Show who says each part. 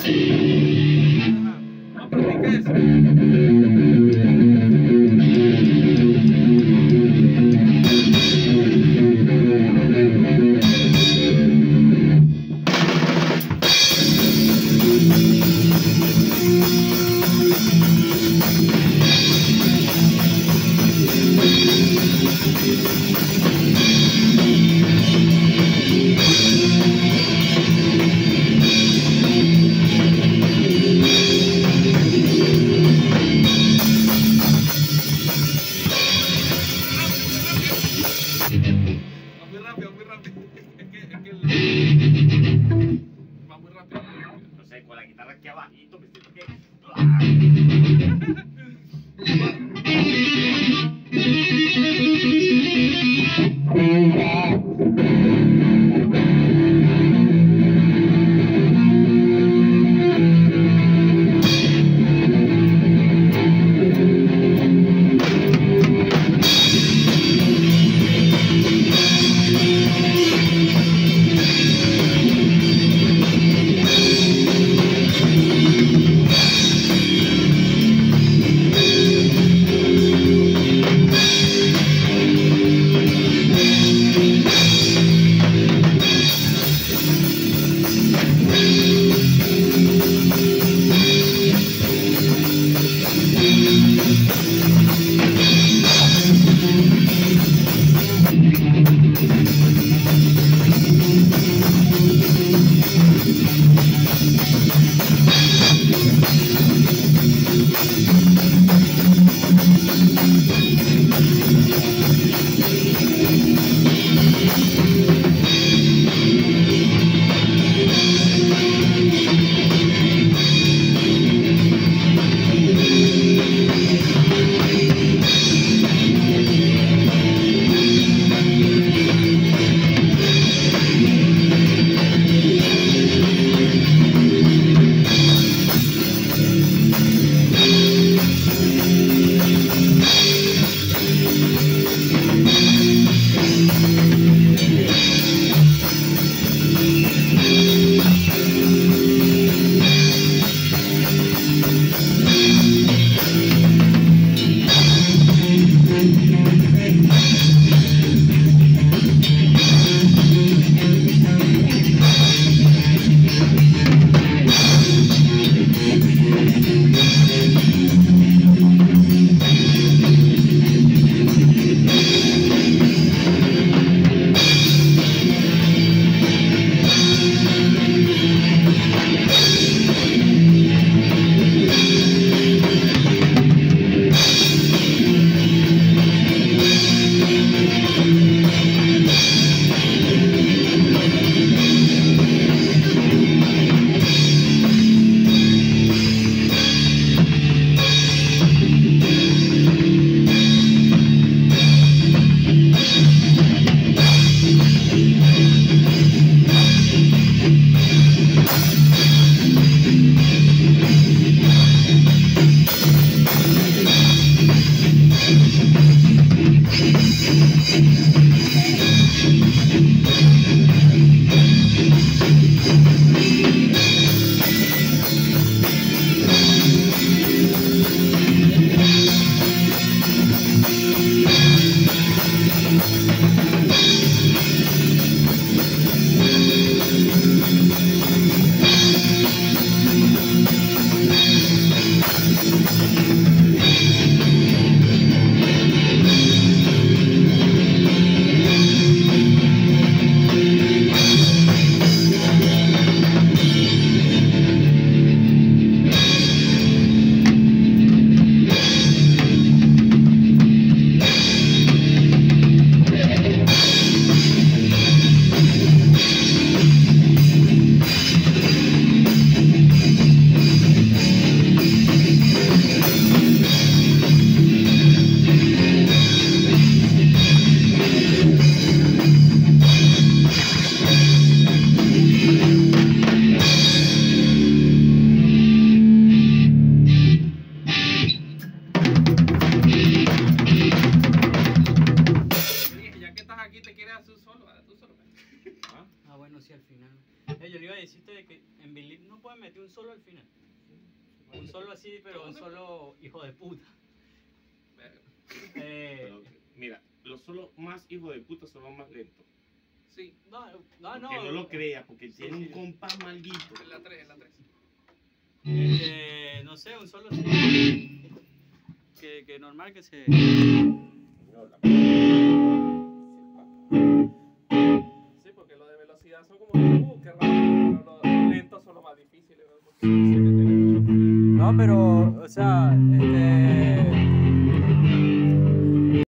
Speaker 1: No practiques. Muy rápido, muy rápido. Va muy rápido.
Speaker 2: No sé, con la guitarra aquí abajito, me siento que.
Speaker 3: pueden meter un solo al final. Un solo así, pero un solo hijo de puta.
Speaker 2: Pero, mira, los solo más hijos de puta son los más lentos.
Speaker 1: Sí,
Speaker 3: No.
Speaker 2: Que no lo creas, porque
Speaker 3: Sí,
Speaker 2: tiene
Speaker 3: sí.
Speaker 2: un compás malguito.
Speaker 1: en la 3, en la 3.
Speaker 3: No sé, un solo así. Que normal que se.
Speaker 4: Sí, porque los de velocidad son como que rápido, pero los lentos son los más difíciles, ¿no? Porque se meten mucho.
Speaker 3: No, pero, o sea,